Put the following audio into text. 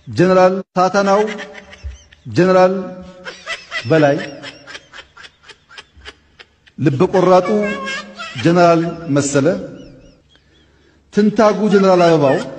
ጀነራል ሳተናው፣ ጀነራል በላይ፣ ልበ ቆራጡ ጀነራል መሰለ፣ ትንታጉ ጀነራል አበባው